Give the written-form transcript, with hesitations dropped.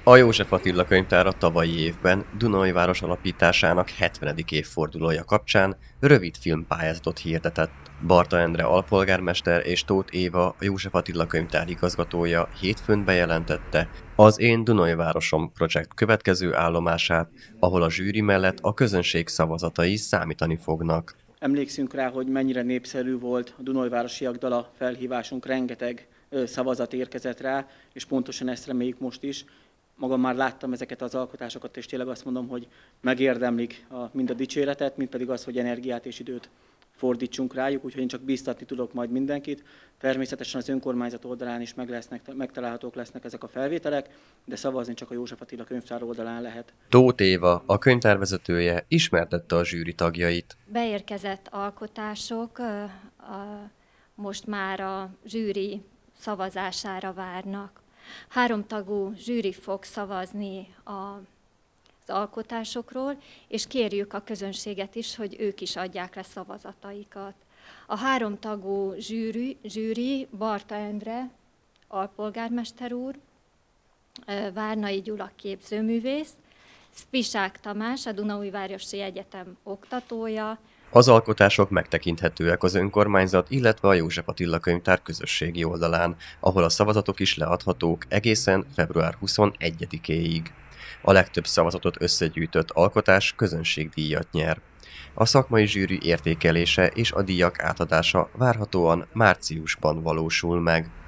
A József Attila Könyvtár a tavalyi évben Dunaújváros alapításának 70. évfordulója kapcsán rövid filmpályázatot hirdetett. Barta Endre alpolgármester és Tóth Éva, a József Attila Könyvtár igazgatója hétfőn bejelentette az Én Dunaújvárosom projekt következő állomását, ahol a zsűri mellett a közönség szavazatai számítani fognak. Emlékszünk rá, hogy mennyire népszerű volt a Dunaújvárosiak dala felhívásunk, rengeteg szavazat érkezett rá, és pontosan ezt reméljük most is. Magam már láttam ezeket az alkotásokat, és tényleg azt mondom, hogy megérdemlik mind a dicséretet, mind pedig az, hogy energiát és időt fordítsunk rájuk, úgyhogy én csak bíztatni tudok majd mindenkit. Természetesen az önkormányzat oldalán is megtalálhatók lesznek ezek a felvételek, de szavazni csak a József Attila Könyvtár oldalán lehet. Tóth Éva, a könyvtár vezetője, ismertette a zsűri tagjait. Beérkezett alkotások most már a zsűri szavazására várnak. 3 tagú zsűri fog szavazni az alkotásokról, és kérjük a közönséget is, hogy ők is adják le szavazataikat. A 3 tagú zsűri Barta Endre, alpolgármester úr, Várnai Gyula képzőművész, Spisák Tamás, a Dunaújvárosi Egyetem oktatója. Az alkotások megtekinthetőek az önkormányzat, illetve a József Attila Könyvtár közösségi oldalán, ahol a szavazatok is leadhatók egészen február 21-éig. A legtöbb szavazatot összegyűjtött alkotás közönségdíjat nyer. A szakmai zsűri értékelése és a díjak átadása várhatóan márciusban valósul meg.